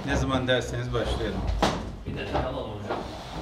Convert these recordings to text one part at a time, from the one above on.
Ne zaman derseniz başlayalım. Bir de alalım hocam.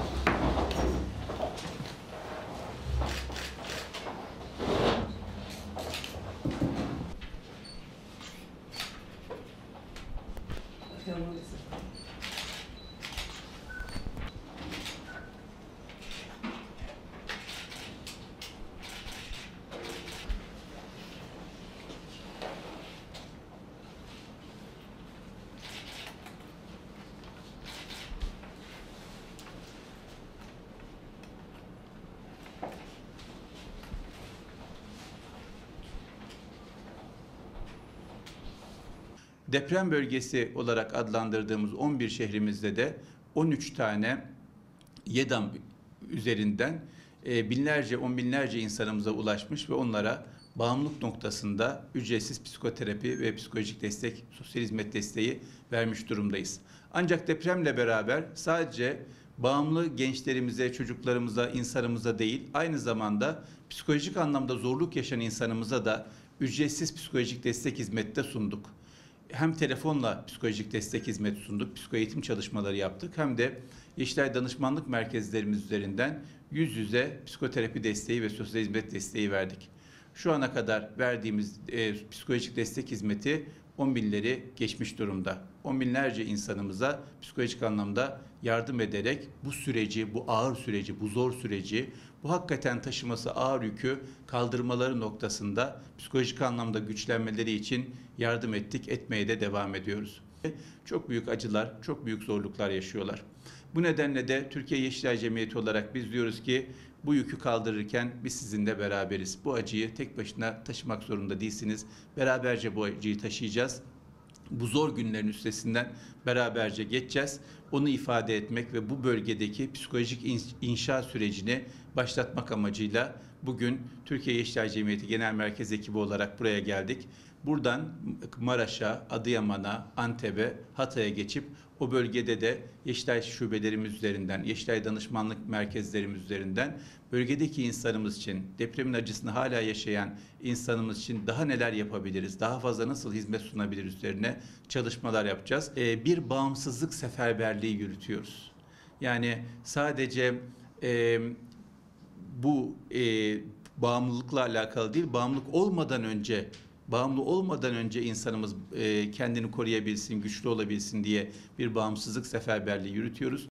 Deprem bölgesi olarak adlandırdığımız 11 şehrimizde de 13 tane YEDAM üzerinden binlerce, on binlerce insanımıza ulaşmış ve onlara bağımlılık noktasında ücretsiz psikoterapi ve psikolojik destek, sosyal hizmet desteği vermiş durumdayız. Ancak depremle beraber sadece bağımlı gençlerimize, çocuklarımıza, insanımıza değil, aynı zamanda psikolojik anlamda zorluk yaşayan insanımıza da ücretsiz psikolojik destek hizmeti de sunduk. Hem telefonla psikolojik destek hizmeti sunduk, psikoeğitim çalışmaları yaptık, hem de Yeşilay Danışmanlık Merkezlerimiz üzerinden yüz yüze psikoterapi desteği ve sosyal hizmet desteği verdik. Şu ana kadar verdiğimiz psikolojik destek hizmeti 10 binleri geçmiş durumda. 10 binlerce insanımıza psikolojik anlamda yardım ederek bu süreci, bu ağır süreci, bu zor süreci, bu hakikaten taşıması ağır yükü kaldırmaları noktasında psikolojik anlamda güçlenmeleri için yardım ettik, etmeye de devam ediyoruz. Çok büyük acılar, çok büyük zorluklar yaşıyorlar. Bu nedenle de Türkiye Yeşilay Cemiyeti olarak biz diyoruz ki bu yükü kaldırırken biz sizinle beraberiz. Bu acıyı tek başına taşımak zorunda değilsiniz. Beraberce bu acıyı taşıyacağız. Bu zor günlerin üstesinden beraberce geçeceğiz. Onu ifade etmek ve bu bölgedeki psikolojik inşa sürecini başlatmak amacıyla bugün Türkiye Yeşilay Cemiyeti Genel Merkez ekibi olarak buraya geldik. Buradan Maraş'a, Adıyaman'a, Antep'e, Hatay'a geçip o bölgede de Yeşilay şubelerimiz üzerinden, Yeşilay danışmanlık merkezlerimiz üzerinden bölgedeki insanımız için, depremin acısını hala yaşayan insanımız için daha neler yapabiliriz, daha fazla nasıl hizmet sunabiliriz üzerine çalışmalar yapacağız. Bir bağımsızlık seferberliği yürütüyoruz. Yani sadece bu bağımlılıkla alakalı değil, bağımlı olmadan önce insanımız kendini koruyabilsin, güçlü olabilsin diye bir bağımsızlık seferberliği yürütüyoruz.